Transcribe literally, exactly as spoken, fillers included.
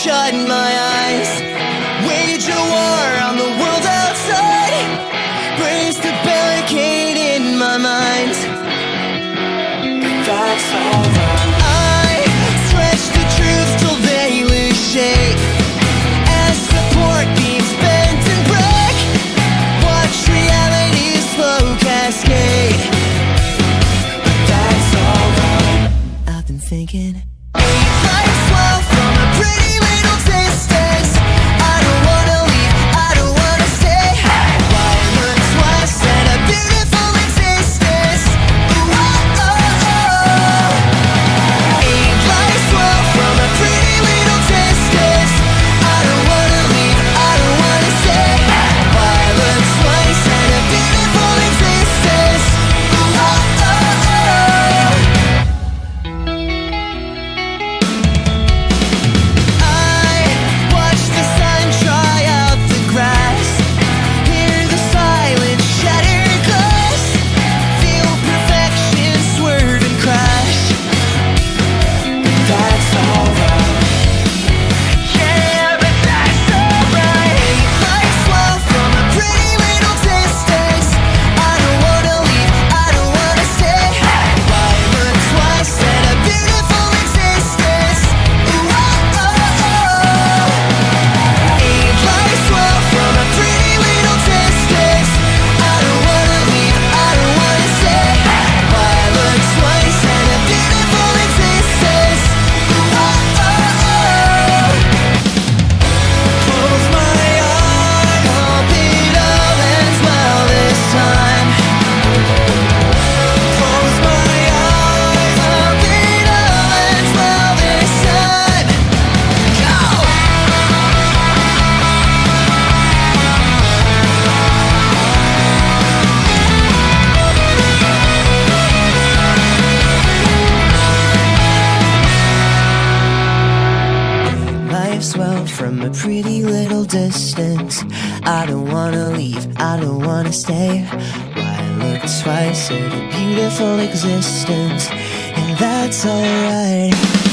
shut my eyes. Wage a war on the world outside, raised a barricade in my mind. But that's alright. I stretch the truth till they lose shape, as support beams bend and break. Watch reality's slow cascade. But that's alright. I've been thinking, life's slow from a pretty little distance. I don't wanna leave, I don't wanna stay. Why look twice at a beautiful existence? Ooh, oh, oh, oh. Ain't life slow from a pretty little distance? I don't wanna leave, I don't wanna stay. Why look twice at a beautiful existence? Ooh, oh, oh, oh. I watch the sun dry out the grass, hear the silence shatter glass, feel perfection swerve and crash. But that's alright. Yeah, but that's alright. Life's slow from a pretty little distance. I don't wanna leave, I don't wanna stay. Why look twice at a beautiful existence? Ooh, oh, oh, oh. Ain't life slow from a pretty little distance? I don't wanna leave, I don't wanna stay. Why look twice at a beautiful existence? Ooh, oh, oh, oh. Close my eyes, hope it all ends well this time. Close my eyes, hope it all ends well this time. Go! Life's well from a pretty little distance. I don't wanna leave, I don't wanna stay. Why look twice at a beautiful existence? And that's alright.